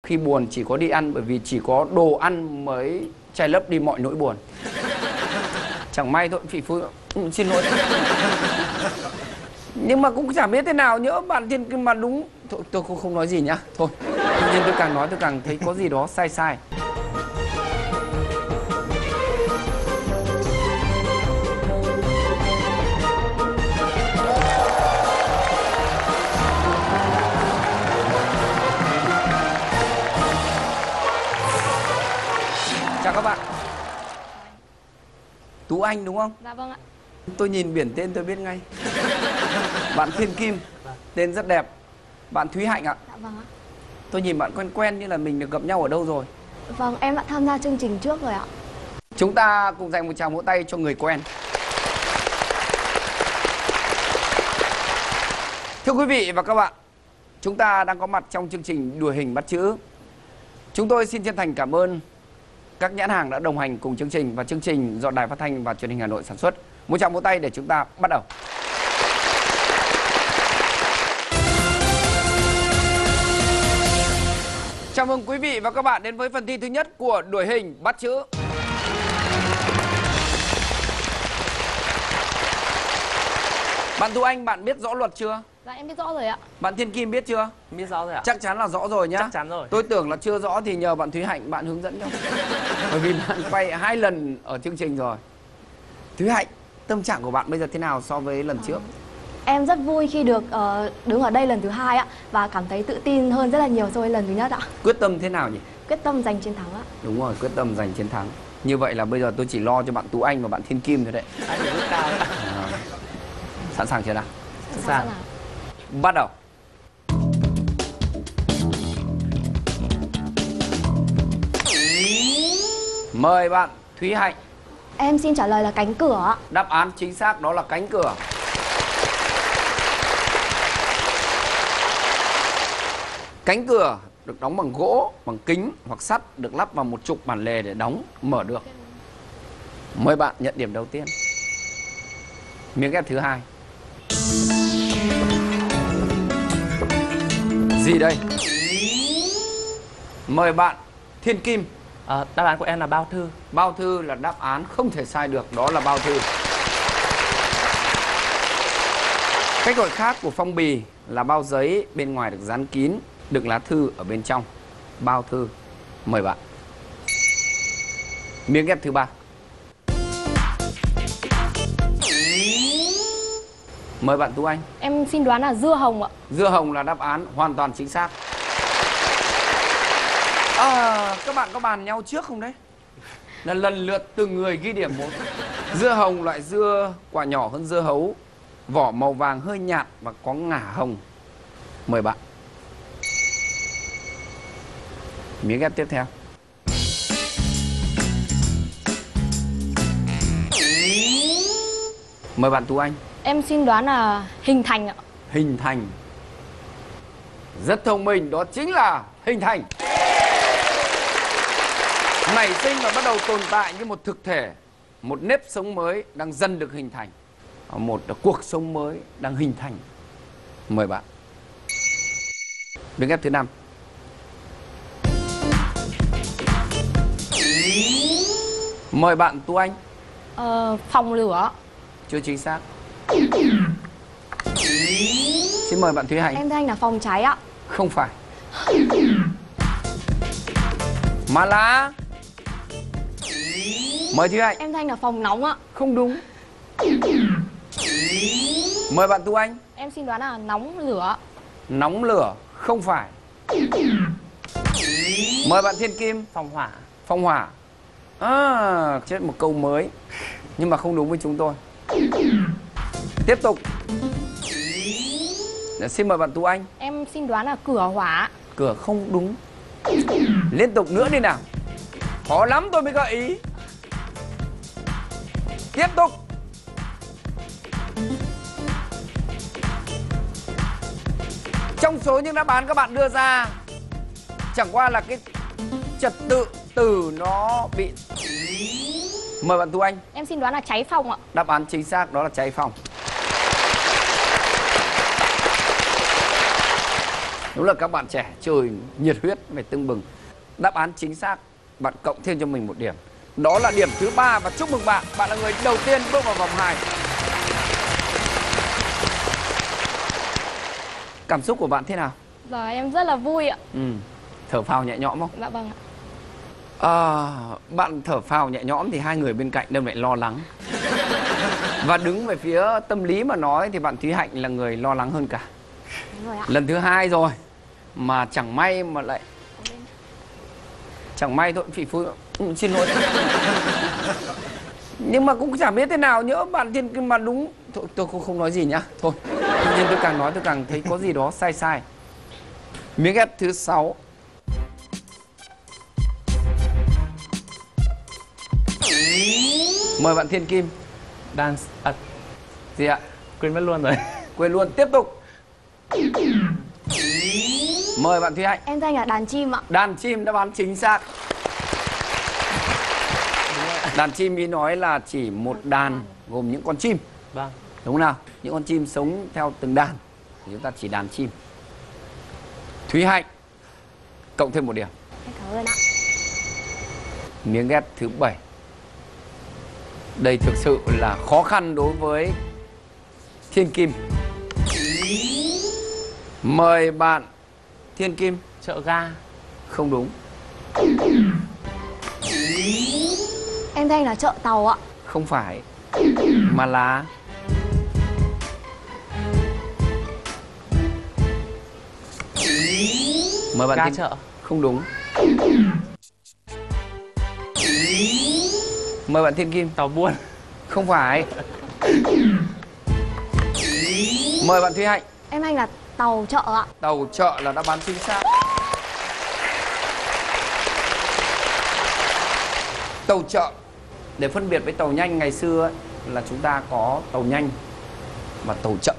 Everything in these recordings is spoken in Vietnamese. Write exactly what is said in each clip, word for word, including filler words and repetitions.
khi buồn chỉ có đi ăn, bởi vì chỉ có đồ ăn mới che lấp đi mọi nỗi buồn. Chẳng may thôi, Phỉ Phước ừ, xin lỗi. Nhưng mà cũng chẳng biết thế nào, nhỡ bạn Thiên mà đúng. Thôi, tôi không, không nói gì nhá. Thôi, tự nhiên tôi càng nói tôi càng thấy có gì đó sai sai. Chào các bạn. Tú Anh đúng không? Dạ vâng ạ. Tôi nhìn biển tên tôi biết ngay. Bạn Thiên Kim, tên rất đẹp. Bạn Thúy Hạnh ạ. Dạ vâng ạ. Tôi nhìn bạn quen quen như là mình được gặp nhau ở đâu rồi. Vâng, em đã tham gia chương trình trước rồi ạ. Chúng ta cùng dành một tràng vỗ tay cho người quen. Thưa quý vị và các bạn, chúng ta đang có mặt trong chương trình Đuổi hình bắt chữ. Chúng tôi xin chân thành cảm ơn các nhãn hàng đã đồng hành cùng chương trình và chương trình do Đài Phát thanh và Truyền hình Hà Nội sản xuất. Một tràng vỗ tay để chúng ta bắt đầu. Chào mừng quý vị và các bạn đến với phần thi thứ nhất của Đuổi hình bắt chữ. Bạn Tú Anh, bạn biết rõ luật chưa? Dạ em biết rõ rồi ạ. Bạn Thiên Kim biết chưa? Biết rõ rồi ạ. Chắc chắn là rõ rồi nhá. Chắc chắn rồi. Tôi tưởng là chưa rõ thì nhờ bạn Thúy Hạnh bạn hướng dẫn cho. Bởi vì bạn quay hai lần ở chương trình rồi. Thúy Hạnh, tâm trạng của bạn bây giờ thế nào so với lần trước? Em rất vui khi được uh, đứng ở đây lần thứ hai ạ. Và cảm thấy tự tin hơn rất là nhiều so với lần thứ nhất ạ. Quyết tâm thế nào nhỉ? Quyết tâm giành chiến thắng ạ. Đúng rồi, quyết tâm giành chiến thắng. Như vậy là bây giờ tôi chỉ lo cho bạn Tú Anh và bạn Thiên Kim thôi đấy. Anh rất cao đấy. À, sẵn sàng chưa nào? Sẵn sàng. Bắt đầu. Mời bạn Thúy Hạnh. Em xin trả lời là cánh cửa ạ. Đáp án chính xác đó là cánh cửa. Cánh cửa được đóng bằng gỗ, bằng kính hoặc sắt, được lắp vào một trục bản lề để đóng, mở được. Mời bạn nhận điểm đầu tiên. Miếng ghép thứ hai. Gì đây? Mời bạn Thiên Kim. À, đáp án của em là bao thư. Bao thư là đáp án không thể sai được, đó là bao thư. Cách gọi khác của phong bì là bao giấy, bên ngoài được dán kín, đựng lá thư ở bên trong. Bao thư. Mời bạn. Miếng ghép thứ ba. Mời bạn Tú Anh. Em xin đoán là dưa hồng ạ. Dưa hồng là đáp án hoàn toàn chính xác. À, các bạn có bàn nhau trước không đấy? Là lần lượt từng người ghi điểm một. Dưa hồng loại dưa quả nhỏ hơn dưa hấu, vỏ màu vàng hơi nhạt và có ngả hồng. Mời bạn. Miếng ghép tiếp theo. Mời bạn Tú Anh. Em xin đoán là hình thành ạ. Hình thành. Rất thông minh, đó chính là hình thành. Nảy sinh và bắt đầu tồn tại như một thực thể, một nếp sống mới đang dần được hình thành, một cuộc sống mới đang hình thành. Mời bạn. Miếng ghép thứ năm. Mời bạn Tú Anh. Ờ, phòng lửa. Chưa chính xác. Xin mời bạn Thúy Hạnh. Em thanh là phòng cháy ạ. Không phải. Mà là. Mời Thúy Hạnh. Em thanh là phòng nóng ạ. Không đúng. Mời bạn Tú Anh. Em xin đoán là nóng lửa. Nóng lửa. Không phải. Mời bạn Thiên Kim. Phòng hỏa. Phong hỏa. À, chết một câu mới. Nhưng mà không đúng với chúng tôi. Tiếp tục. Để xin mời bạn Tú Anh. Em xin đoán là cửa hỏa. Cửa không đúng. Liên tục nữa đi nào. Khó lắm tôi mới gợi ý. Tiếp tục. Trong số những đáp án các bạn đưa ra, chẳng qua là cái trật tự từ nó bị. Mời bạn Tú Anh. Em xin đoán là cháy phòng ạ. Đáp án chính xác đó là cháy phòng. Đúng là các bạn trẻ chơi nhiệt huyết về tưng bừng. Đáp án chính xác, bạn cộng thêm cho mình một điểm. Đó là điểm thứ ba và chúc mừng bạn, bạn là người đầu tiên bước vào vòng hai. Cảm xúc của bạn thế nào? Dạ em rất là vui ạ. Ừ. Thở phào nhẹ nhõm không? Dạ vâng ạ. À, bạn thở phào nhẹ nhõm thì hai người bên cạnh đâu lại lo lắng. Và đứng về phía tâm lý mà nói thì bạn Thúy Hạnh là người lo lắng hơn cả. Đúng rồi ạ. Lần thứ hai rồi mà chẳng may mà lại chẳng may thôi, Phỉ Phu ừ, xin lỗi. Nhưng mà cũng chẳng biết thế nào, nhỡ bạn Thiên mà đúng thôi, tôi không, không nói gì nhá. Thôi, tự nhiên tôi càng nói tôi càng thấy có gì đó sai sai. Miếng ghép thứ sáu. Mời bạn Thiên Kim. Dance à, Gì ạ? quên mất luôn rồi. Quên luôn, tiếp tục. Mời bạn Thúy Hạnh. Em danh là đàn chim ạ. Đàn chim, đáp án chính xác. Đàn chim ý nói là chỉ một đàn gồm những con chim, Vâng. đúng không nào? Những con chim sống theo từng đàn thì chúng ta chỉ đàn chim. Thúy Hạnh cộng thêm một điểm. Em cảm ơn ạ. Miếng ghép thứ bảy. Đây thực sự là khó khăn đối với Thiên Kim. Mời bạn Thiên Kim. Chợ ga. Không đúng. Em danh là chợ tàu ạ. Không phải. Mà là mời bạn Ga Thiên... chợ. Không đúng. Mời bạn Thiên Kim. Tàu buôn. Không phải. Mời bạn Thúy Hạnh. Em danh là tàu chợ ạ. Tàu chợ là đáp án chính xác. Tàu chợ để phân biệt với tàu nhanh ngày xưa ấy, là chúng ta có tàu nhanh và tàu chậm.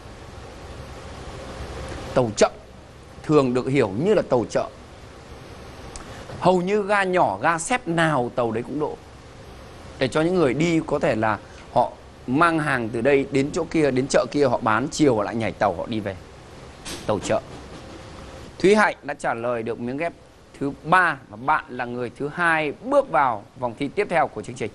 Tàu chậm thường được hiểu như là tàu chợ. Hầu như ga nhỏ, ga xếp nào tàu đấy cũng đỗ, để cho những người đi có thể là họ mang hàng từ đây đến chỗ kia, đến chợ kia họ bán, chiều họ lại nhảy tàu họ đi về. Tàu chợ. Thúy Hạnh đã trả lời được miếng ghép thứ ba và bạn là người thứ hai bước vào vòng thi tiếp theo của chương trình.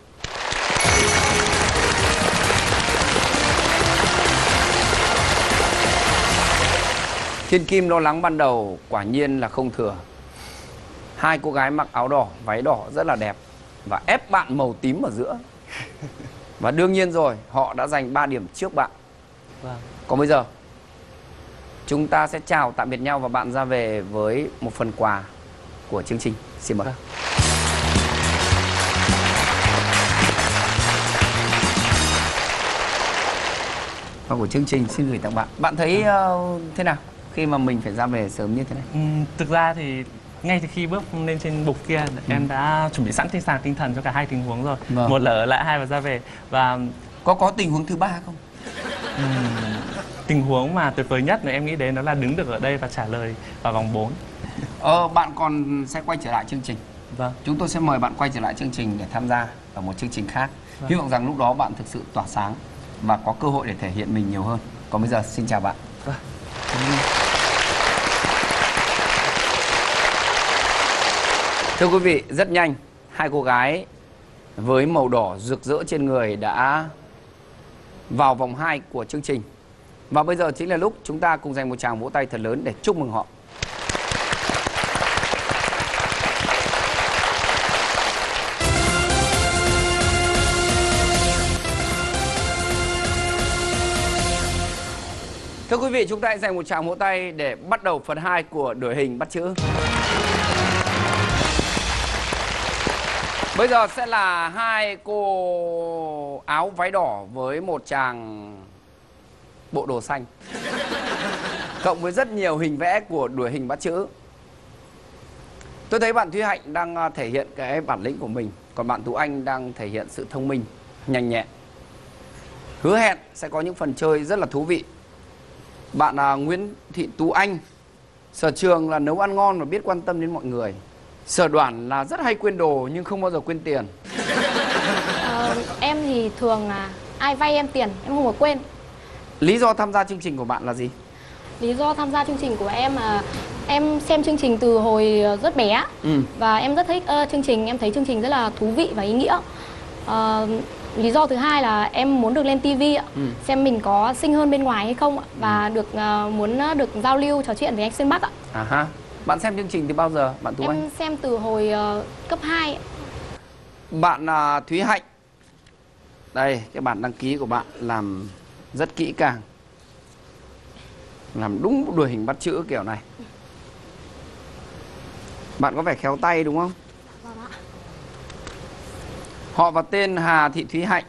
Thiên Kim lo lắng ban đầu quả nhiên là không thừa. Hai cô gái mặc áo đỏ, váy đỏ rất là đẹp và ép bạn màu tím ở giữa. Và đương nhiên rồi, họ đã giành ba điểm trước bạn. Vâng. Còn bây giờ chúng ta sẽ chào tạm biệt nhau và bạn ra về với một phần quà của chương trình. Xin mời. Vâng. Và của chương trình xin gửi tặng bạn. Bạn thấy uh, thế nào khi mà mình phải ra về sớm như thế này? Ừ, thực ra thì ngay từ khi bước lên trên bục kia, ừ. em đã chuẩn bị sẵn tinh sàng tinh thần cho cả hai tình huống rồi. Vâng. Một là ở lại, hai là ra về. Và Có có tình huống thứ ba không? ừ, tình huống mà tuyệt vời nhất mà em nghĩ đến đó là đứng được ở đây và trả lời vào vòng bốn. Ờ, bạn còn sẽ quay trở lại chương trình. Vâng. Chúng tôi sẽ mời bạn quay trở lại chương trình để tham gia ở một chương trình khác. Vâng. Hy vọng rằng lúc đó bạn thực sự tỏa sáng và có cơ hội để thể hiện mình nhiều hơn. Còn bây giờ xin chào bạn. Vâng. Thưa quý vị, rất nhanh hai cô gái với màu đỏ rực rỡ trên người đã vào vòng hai của chương trình. Và bây giờ chính là lúc chúng ta cùng dành một tràng vỗ tay thật lớn để chúc mừng họ. Thưa quý vị, chúng ta hãy dành một tràng vỗ tay để bắt đầu phần hai của đuổi hình bắt chữ. Bây giờ sẽ là hai cô áo váy đỏ với một chàng bộ đồ xanh, cộng với rất nhiều hình vẽ của đuổi hình bắt chữ. Tôi thấy bạn Thúy Hạnh đang thể hiện cái bản lĩnh của mình, còn bạn Tú Anh đang thể hiện sự thông minh, nhanh nhẹn. Hứa hẹn sẽ có những phần chơi rất là thú vị. Bạn à, Nguyễn Thị Tú Anh, sở trường là nấu ăn ngon và biết quan tâm đến mọi người. Sở đoản là rất hay quên đồ nhưng không bao giờ quên tiền. Ờ, em thì thường là ai vay em tiền em không có quên. Lý do tham gia chương trình của bạn là gì? Lý do tham gia chương trình của em là em xem chương trình từ hồi rất bé. Ừ. Và em rất thích uh, chương trình, em thấy chương trình rất là thú vị và ý nghĩa. Uh, lý do thứ hai là em muốn được lên tivi ạ, Ừ. xem mình có xinh hơn bên ngoài hay không ạ. Và được uh, muốn uh, được giao lưu trò chuyện với anh Xuân Bắc ạ. À ha. Bạn xem chương trình từ bao giờ bạn Tú Anh? Em xem từ hồi uh, cấp hai ạ. Bạn à, Thúy Hạnh. Đây, cái bản đăng ký của bạn làm rất kỹ càng. Làm đúng đuôi hình bắt chữ kiểu này. Bạn có vẻ khéo tay đúng không? Vâng ạ. Họ và tên Hà Thị Thúy Hạnh.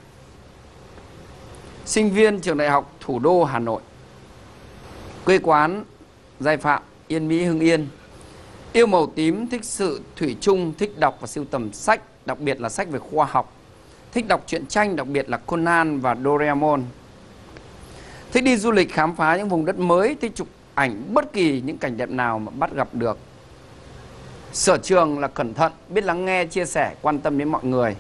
Sinh viên trường đại học Thủ đô Hà Nội. Quê quán Giai Phạm, Yên Mỹ, Hưng Yên. Yêu màu tím, thích sự thủy chung, thích đọc và sưu tầm sách, đặc biệt là sách về khoa học. Thích đọc truyện tranh, đặc biệt là Conan và Doraemon. Thích đi du lịch khám phá những vùng đất mới, thích chụp ảnh bất kỳ những cảnh đẹp nào mà bắt gặp được. Sở trường là cẩn thận, biết lắng nghe, chia sẻ, quan tâm đến mọi người.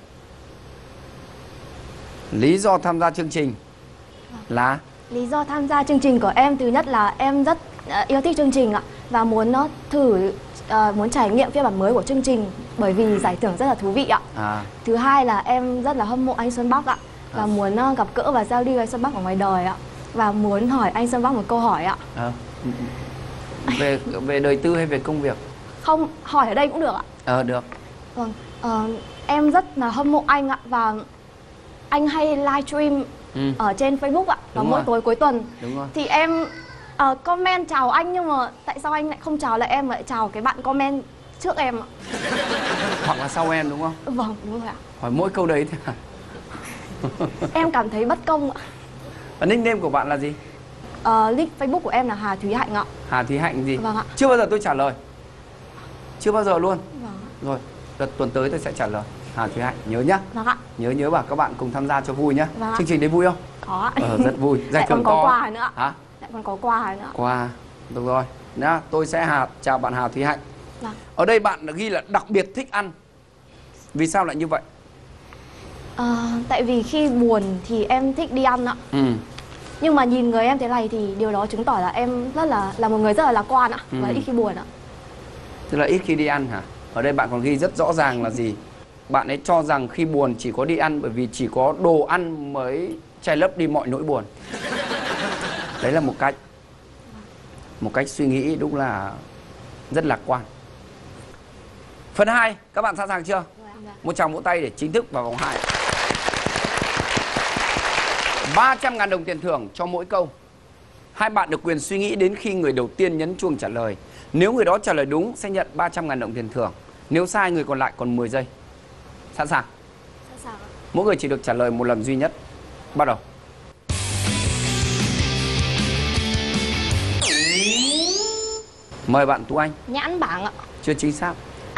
Lý do tham gia chương trình là Lý do tham gia chương trình của em thứ nhất là em rất uh, yêu thích chương trình ạ, và muốn nó thử uh, muốn trải nghiệm phiên bản mới của chương trình bởi vì giải thưởng rất là thú vị ạ. à, Thứ hai là em rất là hâm mộ anh Xuân Bắc ạ, và À. muốn uh, gặp gỡ và giao lưu với anh Xuân Bắc ở ngoài đời ạ, và muốn hỏi anh Xuân Bắc một câu hỏi ạ. à, về về đời tư hay về công việc? Không, hỏi ở đây cũng được ạ. Ờ được. Vâng, ờ, em rất là hâm mộ anh ạ, và anh hay livestream Ừ. ở trên Facebook ạ, vào Đúng mỗi rồi. tối cuối tuần. Đúng rồi. Thì em ờ, comment chào anh, nhưng mà tại sao anh lại không chào lại em mà lại chào cái bạn comment trước em ạ? Hoặc là sau em đúng không? Vâng, đúng rồi ạ. Hỏi mỗi câu đấy thôi à? Em cảm thấy bất công ạ. Và nickname của bạn là gì? Ờ, nick Facebook của em là Hà Thúy Hạnh ạ. Hà Thúy Hạnh gì? Vâng ạ. Chưa bao giờ tôi trả lời. Chưa bao giờ luôn. Vâng ạ. Rồi, đợt tuần tới tôi sẽ trả lời. Hà Thúy Hạnh, nhớ nhá. Vâng ạ. Nhớ nhớ bảo các bạn cùng tham gia cho vui nhá. Vâng ạ. Chương trình đấy vui không? Có ạ. Ờ, rất vui. Giải Lại thưởng còn có to. quà nữa ạ. Hả? Lại còn có quà nữa ạ. Quà. Được rồi. Nhá, tôi sẽ Hà chào bạn Hà Thúy Hạnh. Vâng. Ở đây bạn đã ghi là đặc biệt thích ăn. Vì sao lại như vậy? Ờ, tại vì khi buồn thì em thích đi ăn ạ. Ừ. Nhưng mà nhìn người em thế này thì điều đó chứng tỏ là em rất là là một người rất là lạc quan ạ, Ừ. và ít khi buồn ạ. Tức là ít khi đi ăn hả? Ở đây bạn còn ghi rất rõ ràng là gì? Bạn ấy cho rằng khi buồn chỉ có đi ăn, bởi vì chỉ có đồ ăn mới che lấp đi mọi nỗi buồn. Đấy là một cách. Một cách suy nghĩ đúng là rất lạc quan. Phần hai, các bạn sẵn sàng chưa? Một tràng vỗ tay để chính thức vào vòng hai. ba trăm ngàn đồng tiền thưởng cho mỗi câu. Hai bạn được quyền suy nghĩ đến khi người đầu tiên nhấn chuông trả lời. Nếu người đó trả lời đúng sẽ nhận ba trăm ngàn đồng tiền thưởng. Nếu sai, người còn lại còn mười giây. Sẵn sàng? Sẵn sàng ạ. Mỗi người chỉ được trả lời một lần duy nhất. Bắt đầu. Mời bạn Tú Anh. Nhãn bảng ạ. Chưa chính xác.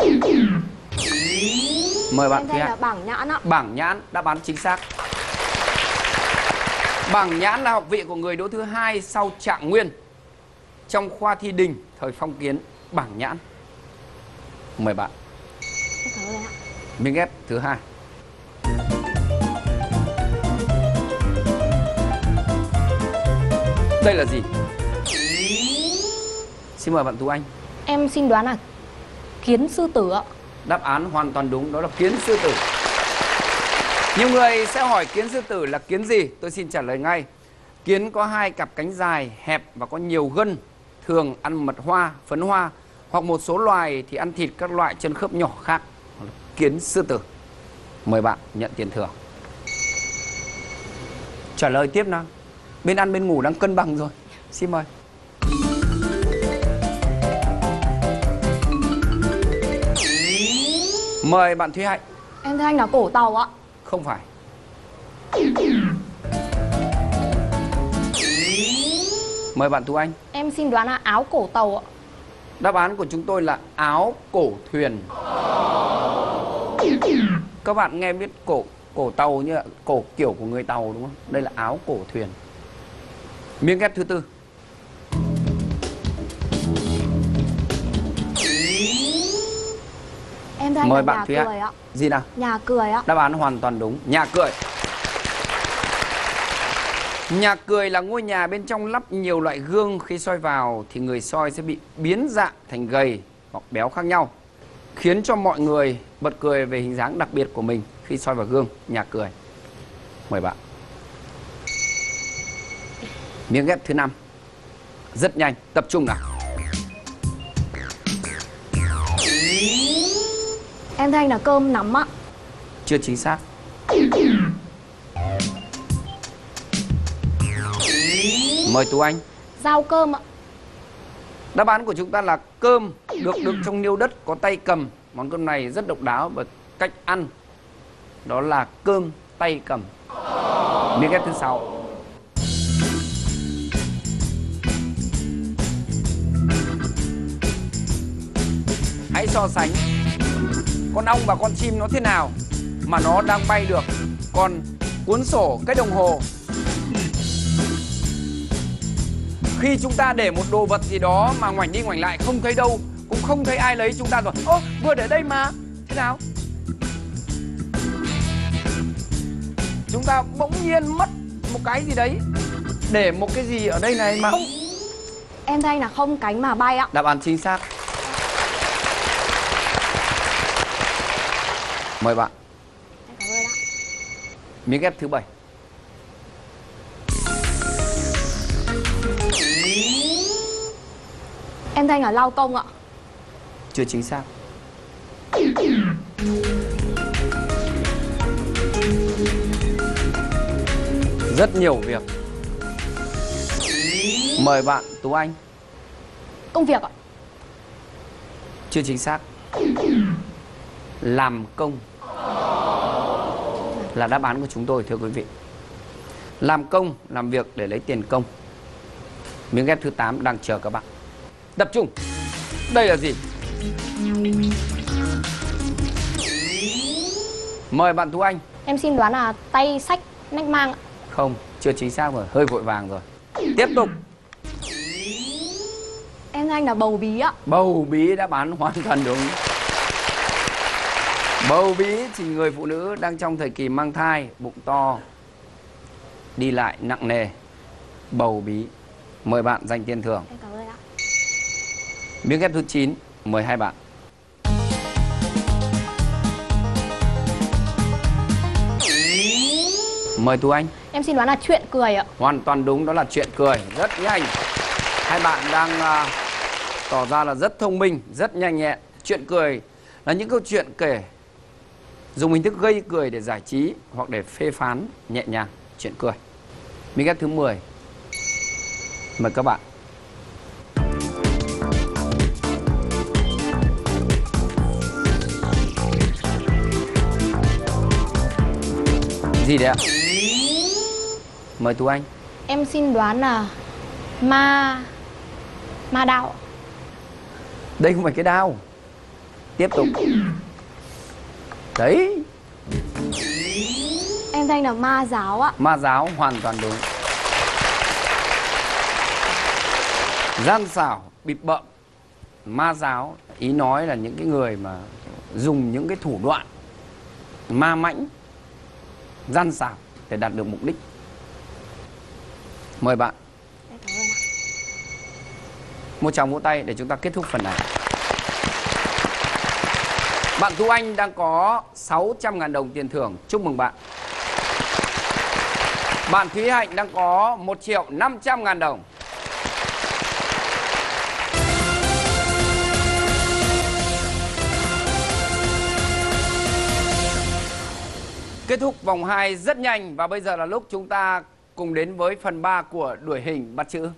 Mời bạn Em Thúy đây là Hạnh. bảng nhãn ạ. Bảng nhãn, đáp án chính xác. Bảng nhãn là học vị của người đỗ thứ hai sau Trạng Nguyên trong khoa thi đình thời phong kiến. Bảng nhãn. Mời bạn. Em cảm ơn ạ. Miếng ghép thứ hai. Đây là gì? Xin mời bạn Tú Anh. Em xin đoán là kiến sư tử ạ. Đáp án hoàn toàn đúng, đó là kiến sư tử. Nhiều người sẽ hỏi kiến sư tử là kiến gì? Tôi xin trả lời ngay. Kiến có hai cặp cánh dài, hẹp và có nhiều gân, thường ăn mật hoa, phấn hoa, hoặc một số loài thì ăn thịt các loại chân khớp nhỏ khác. Kiến sư tử. Mời bạn nhận tiền thưởng. Trả lời tiếp nào. Bên ăn bên ngủ đang cân bằng rồi. Xin mời. Mời bạn Thúy Hạnh. Em thấy anh là cổ tàu ạ. Không phải. Mời bạn Tú Anh. Em xin đoán là áo cổ tàu ạ. Đáp án của chúng tôi là áo cổ thuyền. Các bạn nghe biết cổ cổ tàu như là cổ kiểu của người tàu đúng không? Đây là áo cổ thuyền. Miếng ghép thứ tư. Em thấy anh Mời là bạn nhà Thúy cười Hạnh. ạ. Gì nào? Nhà cười ạ. Đáp án hoàn toàn đúng. Nhà cười. Nhà cười là ngôi nhà bên trong lắp nhiều loại gương, khi soi vào thì người soi sẽ bị biến dạng thành gầy hoặc béo khác nhau, khiến cho mọi người bật cười về hình dáng đặc biệt của mình khi soi vào gương nhà cười. Mời bạn. Miếng ghép thứ năm. Rất nhanh, tập trung nào. Em thấy là cơm nắm ạ. Chưa chính xác. Mời Tú Anh. Dao cơm ạ. Đáp án của chúng ta là cơm được đựng trong niêu đất có tay cầm. Món cơm này rất độc đáo và cách ăn đó là cơm tay cầm. Miếng ghép thứ sáu. Hãy so sánh con ong và con chim nó thế nào mà nó đang bay được. Còn cuốn sổ, cái đồng hồ, khi chúng ta để một đồ vật gì đó mà ngoảnh đi ngoảnh lại không thấy đâu, cũng không thấy ai lấy, chúng ta rồi ơ vừa để đây mà, thế nào? Chúng ta bỗng nhiên mất một cái gì đấy, để một cái gì ở đây này mà không. Em thấy là không cánh mà bay ạ. Đáp án chính xác. Mời bạn. Em cảm ơn ạ. Miếng ghép thứ bảy. Em thấy là lao công ạ. Chưa chính xác. Rất nhiều việc. Mời bạn Tú Anh. Công việc ạ. Chưa chính xác. Làm công là đáp án của chúng tôi, thưa quý vị. Làm công, làm việc để lấy tiền công. Miếng ghép thứ tám đang chờ các bạn. Tập trung. Đây là gì? Mời bạn Tú Anh. Em xin đoán là tay xách nách mang ạ. Không, chưa chính xác rồi, hơi vội vàng rồi. Tiếp tục. Em thấy là bầu bí ạ. Bầu bí, đáp án hoàn toàn đúng. Bầu bí chỉ người phụ nữ đang trong thời kỳ mang thai, bụng to, đi lại nặng nề. Bầu bí. Mời bạn giành tiền thưởng. Em cảm ơn ạ. Miếng ghép thứ chín. Mời hai bạn. Mời Tú Anh. Em xin đoán là chuyện cười ạ. Hoàn toàn đúng, đó là chuyện cười. Rất nhanh. Hai bạn đang uh, tỏ ra là rất thông minh, rất nhanh nhẹn. Chuyện cười là những câu chuyện kể dùng hình thức gây cười để giải trí hoặc để phê phán nhẹ nhàng. Chuyện cười. Miếng ghép thứ mười. Mời các bạn. Gì đấy ạ? Mời Tú Anh. Em xin đoán là ma ma đạo. Đây không phải cái đao. Tiếp tục. Đấy. Em thấy là ma giáo ạ. Ma giáo, hoàn toàn đúng. Gian xảo, bịp bợm. Ma giáo, ý nói là những cái người mà dùng những cái thủ đoạn ma mãnh, gian xảo để đạt được mục đích. Mời bạn. Em cảm ơn ạ. Một tràng vỗ tay để chúng ta kết thúc phần này. Bạn Tú Anh đang có sáu trăm ngàn đồng tiền thưởng. Chúc mừng bạn. Bạn Thúy Hạnh đang có một triệu năm trăm ngàn đồng. Kết thúc vòng hai rất nhanh và bây giờ là lúc chúng ta cùng đến với phần ba của đuổi hình bắt chữ.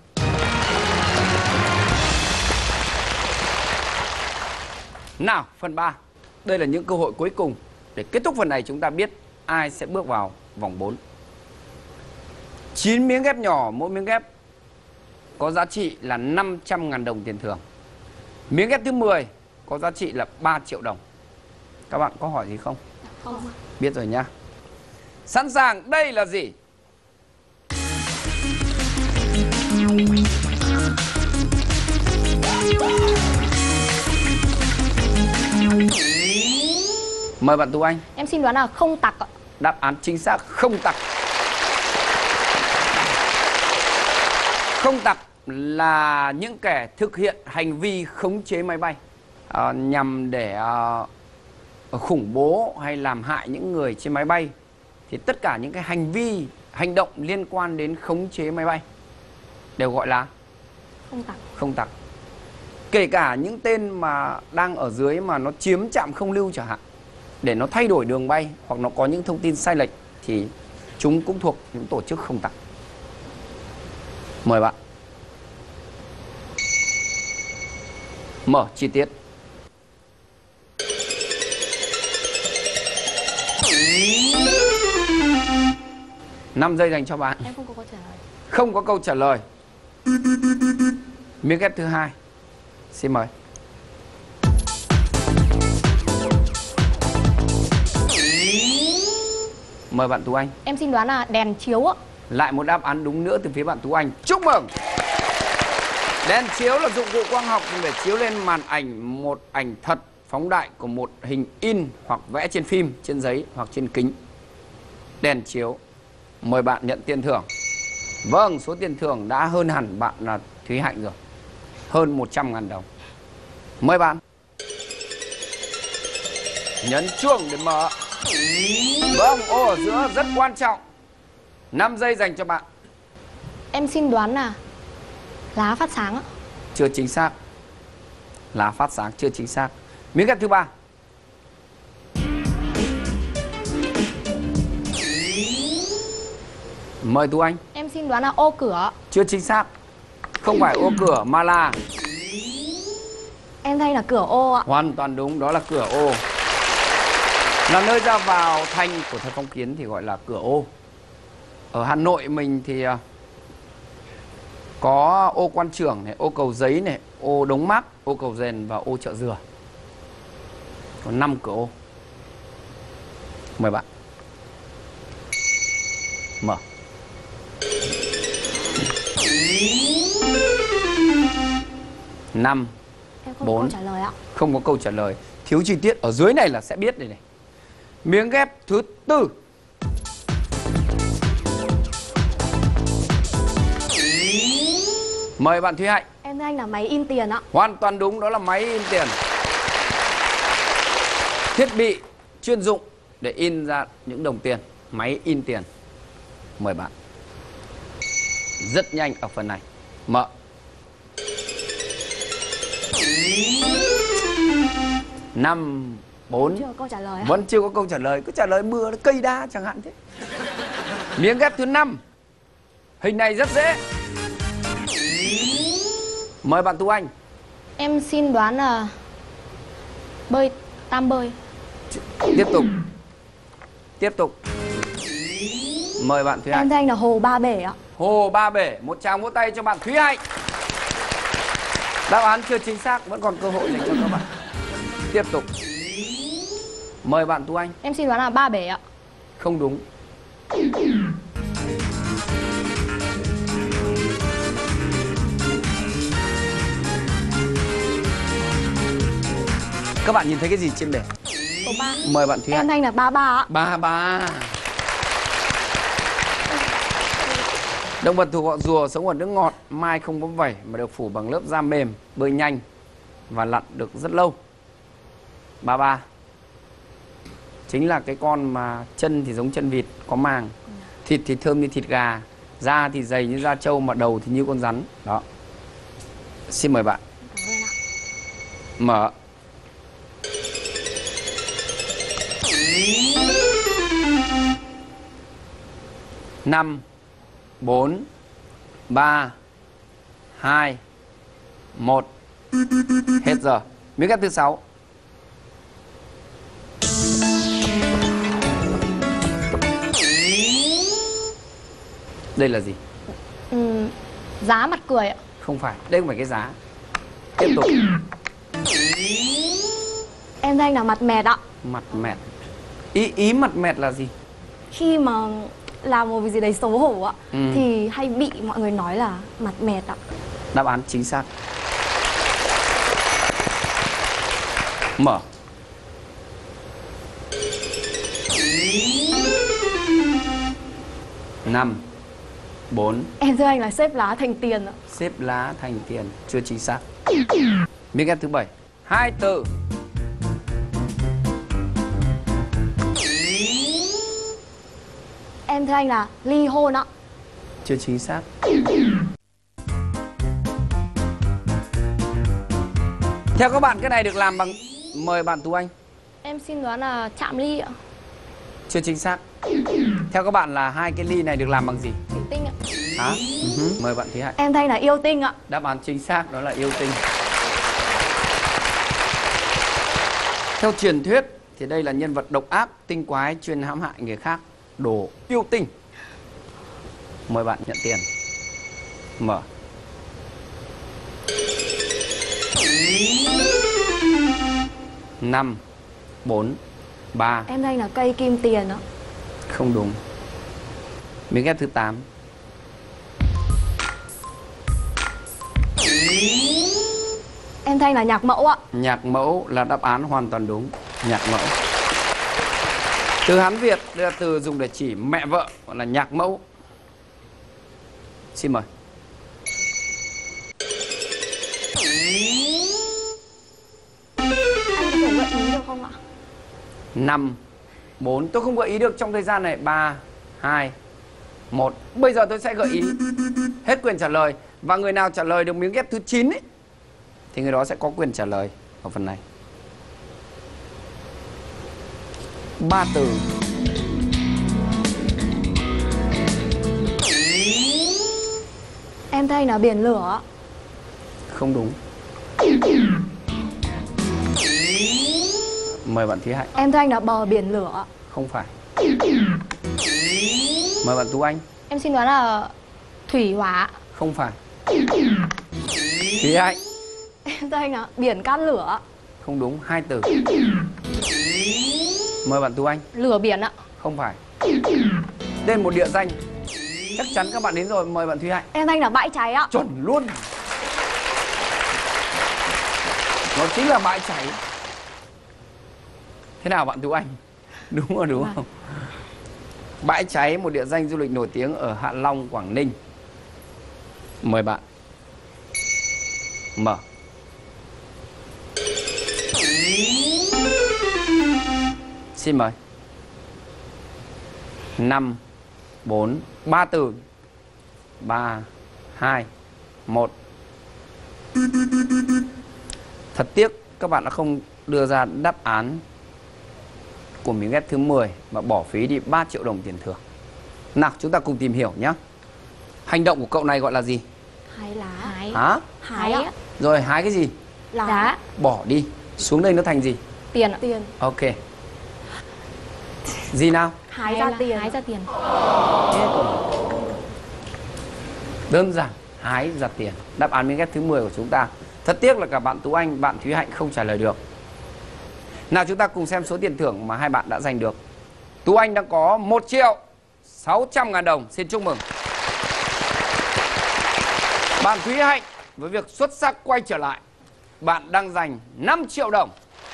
Nào, phần ba. Đây là những cơ hội cuối cùng để kết thúc phần này, chúng ta biết ai sẽ bước vào vòng bốn. chín miếng ghép nhỏ, mỗi miếng ghép có giá trị là năm trăm ngàn đồng tiền thưởng. Miếng ghép thứ mười có giá trị là ba triệu đồng. Các bạn có hỏi gì không? Không ạ. Biết rồi nhá. Sẵn sàng, đây là gì? Mời bạn Tú Anh. Em xin đoán là không tặc ạ. Đáp án chính xác, không tặc. Không tặc là những kẻ thực hiện hành vi khống chế máy bay à, nhằm để à, khủng bố hay làm hại những người trên máy bay. Thì tất cả những cái hành vi, hành động liên quan đến khống chế máy bay đều gọi là Không tặc. không tặc. Kể cả những tên mà đang ở dưới mà nó chiếm trạm không lưu chẳng hạn, để nó thay đổi đường bay hoặc nó có những thông tin sai lệch thì chúng cũng thuộc những tổ chức không tặc. Mời bạn. Mở chi tiết. năm giây dành cho bạn. Em không có câu trả lời. Không có câu trả lời. Miếng ghép thứ hai. Xin mời. Mời bạn Tú Anh. Em xin đoán là đèn chiếu ạ. Lại một đáp án đúng nữa từ phía bạn Tú Anh. Chúc mừng. Đèn chiếu là dụng cụ quang học để chiếu lên màn ảnh một ảnh thật phóng đại của một hình in hoặc vẽ trên phim, trên giấy hoặc trên kính. Đèn chiếu. Mời bạn nhận tiền thưởng. Vâng, số tiền thưởng đã hơn hẳn bạn là Thúy Hạnh rồi. Hơn một trăm ngàn đồng. Mời bạn. Nhấn chuông để mở. Vâng, ô ở giữa rất quan trọng. năm giây dành cho bạn. Em xin đoán là lá phát sáng ạ. Chưa chính xác. Lá phát sáng chưa chính xác. Miếng ghép thứ ba. Mời Tú Anh. Em xin đoán là ô cửa. Chưa chính xác. Không phải ô cửa mà là Em thấy là cửa ô ạ. hoàn toàn đúng, đó là cửa ô. Là nơi ra vào thanh của thầy phong kiến thì gọi là cửa ô. Ở Hà Nội mình thì có ô Quan Trưởng này, ô Cầu Giấy này, ô Đống Mác, ô Cầu Dền và ô Chợ Dừa. Có năm cửa ô. Mời bạn. Mở. Năm. Em không Bốn. có câu trả lời ạ. Không có câu trả lời. Thiếu chi tiết ở dưới này là sẽ biết đây này. Miếng ghép thứ tư. Mời bạn Thúy Hạnh. Em thấy anh là máy in tiền ạ. Hoàn toàn đúng, đó là máy in tiền. Thiết bị chuyên dụng để in ra những đồng tiền. Máy in tiền. Mời bạn. Rất nhanh ở phần này. Mở. Năm, bốn. Chưa có câu trả lời ạ. Vẫn chưa có câu trả lời. Cứ trả lời bừa, cây đa chẳng hạn thế. Miếng ghép thứ năm. Hình này rất dễ. Mời bạn Tú Anh. Em xin đoán là bơi, tam bơi. Tiếp tục. Tiếp tục. Mời bạn Thúy Hạnh. Em thấy anh là hồ Ba Bể ạ. Hồ Ba Bể. Một tràng vỗ tay cho bạn Thúy Hạnh. Đáp án chưa chính xác, vẫn còn cơ hội dành cho các bạn. Tiếp tục. Mời bạn Tú Anh. Em xin đoán là Ba Bể ạ. Không đúng. Các bạn nhìn thấy cái gì trên bể? Số ba. Mời bạn Thúy Em Hạnh. thấy anh là Ba Ba ạ. Ba ba. Động vật thuộc họ rùa sống ở nước ngọt, mai không có vảy mà được phủ bằng lớp da mềm, bơi nhanh và lặn được rất lâu. Ba ba. Chính là cái con mà chân thì giống chân vịt, có màng. Thịt thì thơm như thịt gà, da thì dày như da trâu mà đầu thì như con rắn. Đó. Xin mời bạn. Cảm ơn ạ. Mở. Năm, bốn, ba, hai, một. Hết giờ. Miếng ghép thứ sáu. Đây là gì? Ừ, giá mặt cười ạ. Không phải, đây không phải cái giá. Tiếp tục. Em thấy anh là mặt mẹt ạ. Mặt mẹt. Ý ý mặt mẹt là gì? Khi mà làm một việc gì đấy xấu hổ ạ, Ừ. thì hay bị mọi người nói là mặt mẹt ạ. Đáp án chính xác. Mở. Năm, bốn. Em thưa anh là xếp lá thành tiền ạ. Xếp lá thành tiền, chưa chính xác. Miếng ghép thứ bảy, hai từ. Em thưa anh là ly hôn ạ. Chưa chính xác. Theo các bạn cái này được làm bằng, mời bạn Tú Anh. Em xin đoán là chạm ly ạ. Chưa chính xác. Theo các bạn là hai cái ly này được làm bằng gì? Thủy tinh ạ. Hả? Uh-huh. Mời bạn Thúy Hạnh. Em thấy là yêu tinh ạ. Đáp án chính xác đó là yêu tinh. Theo truyền thuyết thì đây là nhân vật độc ác, tinh quái, chuyên hãm hại người khác, đồ yêu tinh. Mời bạn nhận tiền. Mở. Năm, bốn, ba. Em thấy là cây kim tiền ạ. Không đúng. Miếng ghép thứ tám. Em thấy là nhạc mẫu ạ. Nhạc mẫu là đáp án hoàn toàn đúng. Nhạc mẫu. Từ Hán Việt, đây là từ dùng để chỉ mẹ vợ, gọi là nhạc mẫu. Xin mời. Anh có thể gợi ý được không ạ? Năm, bốn. Tôi không gợi ý được trong thời gian này. Ba, hai, một. Bây giờ tôi sẽ gợi ý. Hết quyền trả lời. Và người nào trả lời được miếng ghép thứ chín ấy, thì người đó sẽ có quyền trả lời ở phần này. Ba từ. Em thấy là biển lửa ạ. Không đúng. Mời bạn Thúy Hạnh. Em thấy là bờ biển lửa ạ. Không phải. Mời bạn Tú Anh. Em xin đoán là thủy hỏa. Không phải. Thúy Hạnh. Em thấy là biển cát lửa ạ. Không đúng. Hai từ. Mời bạn Tú Anh. Lửa biển ạ. Không phải. Đây là một địa danh. Chắc chắn các bạn đến rồi. Mời bạn Thúy Hạnh. Em thấy là bãi cháy ạ. Chuẩn luôn. Nó chính là bãi cháy. Thế nào bạn Tú Anh? Đúng rồi đúng không? Bãi cháy, một địa danh du lịch nổi tiếng ở Hạ Long, Quảng Ninh. Mời bạn. Mở. Xin mời. Năm, bốn, ba từ. Ba, hai, một. Thật tiếc các bạn đã không đưa ra đáp án của miếng ghép thứ mười và bỏ phí đi ba triệu đồng tiền thưởng. Nào chúng ta cùng tìm hiểu nhé. Hành động của cậu này gọi là gì? Hái lá. Hái. Hả? Hái Hái ạ. Rồi hái cái gì? Lá. Đá. Bỏ đi. Xuống đây nó thành gì? Tiền ạ. Tiền. Ok. Gì nào? Hái ra là tiền. Hái ra tiền. Đơn giản. Hái ra tiền. Đáp án miếng ghép thứ mười của chúng ta. Thật tiếc là cả bạn Tú Anh, bạn Thúy Hạnh không trả lời được. Nào chúng ta cùng xem số tiền thưởng mà hai bạn đã giành được. Tú Anh đang có một triệu sáu trăm ngàn đồng. Xin chúc mừng. Bạn Thúy Hạnh với việc xuất sắc quay trở lại, bạn đang giành năm triệu đồng.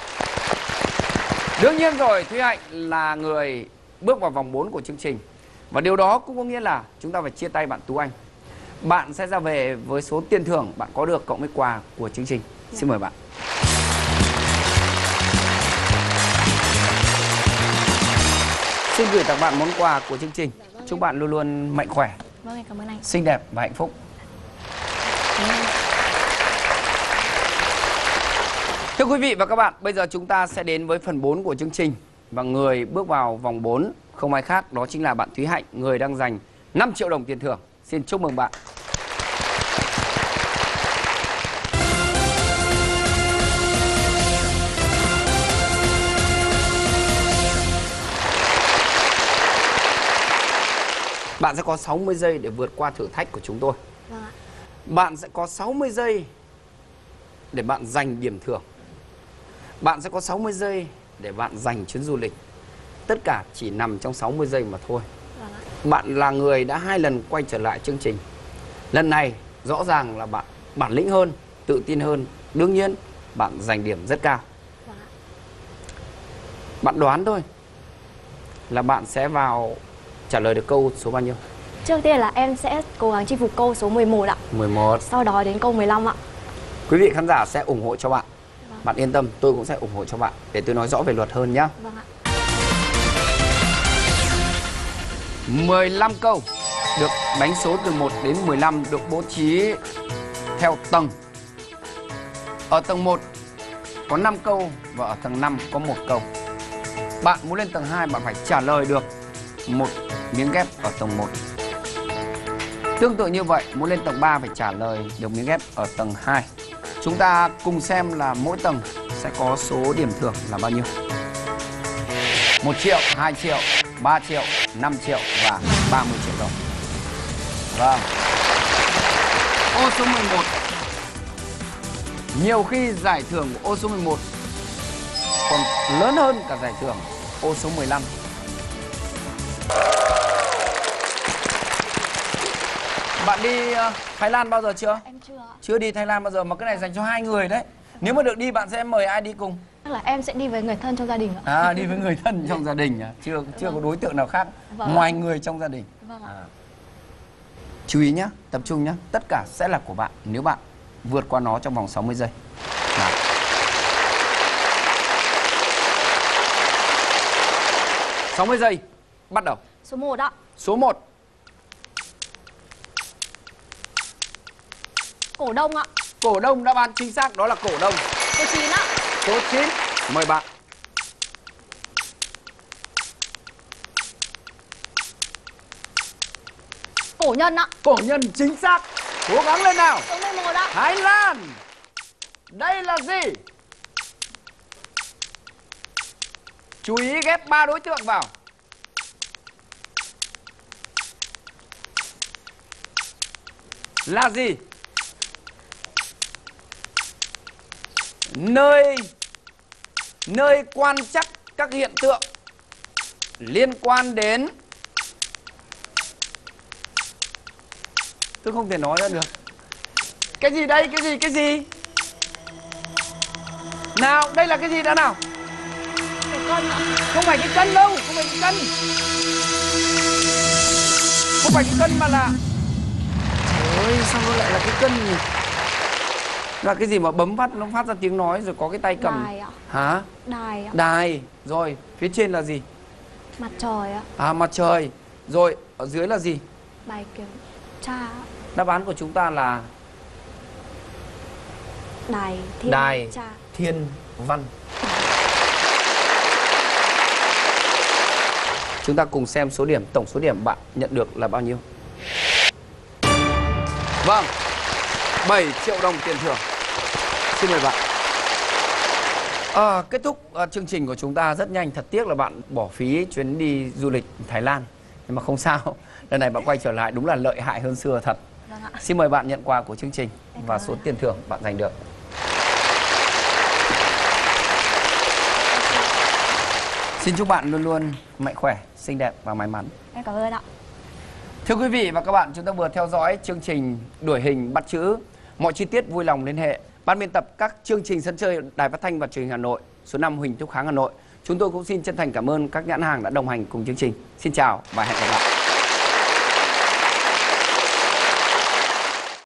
Đương nhiên rồi, Thúy Hạnh là người bước vào vòng bốn của chương trình. Và điều đó cũng có nghĩa là chúng ta phải chia tay bạn Tú Anh. Bạn sẽ ra về với số tiền thưởng bạn có được cộng với quà của chương trình. Xin mời bạn. Xin gửi tặng bạn món quà của chương trình. Chúc bạn luôn luôn mạnh khỏe, Vâng, em cảm ơn anh. xinh đẹp và hạnh phúc. Thưa quý vị và các bạn, bây giờ chúng ta sẽ đến với phần bốn của chương trình. Và người bước vào vòng bốn không ai khác, đó chính là bạn Thúy Hạnh, người đang giành năm triệu đồng tiền thưởng. Xin chúc mừng bạn. Bạn sẽ có sáu mươi giây để vượt qua thử thách của chúng tôi. Vâng ạ. Bạn sẽ có sáu mươi giây để bạn giành điểm thưởng. Bạn sẽ có sáu mươi giây để bạn giành chuyến du lịch. Tất cả chỉ nằm trong sáu mươi giây mà thôi. Vâng ạ. Bạn là người đã hai lần quay trở lại chương trình. Lần này rõ ràng là bạn bản lĩnh hơn, tự tin hơn. Đương nhiên bạn giành điểm rất cao. Vâng ạ. Bạn đoán thôi là bạn sẽ vào trả lời được câu số bao nhiêu? Trước tiên là em sẽ cố gắng chinh phục câu số mười một ạ. mười một. Sau đó đến câu mười lăm ạ. Quý vị khán giả sẽ ủng hộ cho bạn. Bạn yên tâm, tôi cũng sẽ ủng hộ cho bạn để tôi nói rõ về luật hơn nhé. Vâng ạ. mười lăm câu được đánh số từ một đến mười lăm, được bố trí theo tầng. Ở tầng một có năm câu và ở tầng năm có một câu. Bạn muốn lên tầng hai, bạn phải trả lời được một miếng ghép ở tầng một. Tương tự như vậy, muốn lên tầng ba phải trả lời được miếng ghép ở tầng hai. Chúng ta cùng xem là mỗi tầng sẽ có số điểm thưởng là bao nhiêu. một triệu, hai triệu, ba triệu, năm triệu và ba mươi triệu đồng. Vâng. Ô số mười một. Nhiều khi giải thưởng của ô số mười một còn lớn hơn cả giải thưởng ô số mười lăm. Bạn đi uh, Thái Lan bao giờ chưa? Em chưa ạ. Chưa đi Thái Lan bao giờ, mà cái này dành cho hai người đấy. Nếu mà được đi, bạn sẽ mời ai đi cùng? Tức là em sẽ đi với người thân trong gia đình ạ. À, đi với người thân trong gia đình à? Chưa chưa có đối tượng nào khác Vâng. ngoài người trong gia đình. Vâng ạ. À. Chú ý nhé, tập trung nhé. Tất cả sẽ là của bạn nếu bạn vượt qua nó trong vòng sáu mươi giây. Nào. sáu mươi giây, bắt đầu. Số một ạ. Số một. Cổ đông ạ. Cổ đông, đáp án chính xác đó là cổ đông. Số chín ạ. Số chín, mời bạn. Cổ nhân ạ. Cổ nhân, chính xác. Cố gắng lên nào. Số mười một ạ. Thái Lan. Đây là gì? Chú ý ghép ba đối tượng vào. Là gì? Nơi Nơi quan trắc các hiện tượng liên quan đến, tôi không thể nói ra được. Cái gì đây? Cái gì? Cái gì? Nào, đây là cái gì đã nào? Cái cân ạ. Không phải cái cân đâu, không phải cái cân. Không phải cái cân mà là, ôi sao nó lại là cái cân nhỉ? Là cái gì mà bấm phát nó phát ra tiếng nói rồi có cái tay cầm. Đài ạ. Hả? Đài ạ. Đài. Rồi, phía trên là gì? Mặt trời ạ. À, mặt trời. Rồi, ở dưới là gì? Bài kiểm tra ạ. Đáp án của chúng ta là Đài thiên Đài tra. Thiên Văn. Chúng ta cùng xem số điểm, tổng số điểm bạn nhận được là bao nhiêu. Vâng, bảy triệu đồng tiền thưởng. Xin mời bạn. À, kết thúc uh, chương trình của chúng ta rất nhanh. Thật tiếc là bạn bỏ phí chuyến đi du lịch Thái Lan. Nhưng mà không sao. Lần này bạn quay trở lại đúng là lợi hại hơn xưa thật. Vâng ạ. Xin mời bạn nhận quà của chương trình Em và cảm số ơn. tiền thưởng bạn giành được. Xin chúc bạn luôn luôn mạnh khỏe, xinh đẹp và may mắn. Em cảm ơn ạ. Thưa quý vị và các bạn, chúng ta vừa theo dõi chương trình đuổi hình bắt chữ. Mọi chi tiết vui lòng liên hệ ban biên tập các chương trình sân chơi Đài Phát thanh và Truyền hình Hà Nội, số năm Huỳnh Thúc Kháng, Hà Nội. Chúng tôi cũng xin chân thành cảm ơn các nhãn hàng đã đồng hành cùng chương trình. Xin chào và hẹn gặp lại.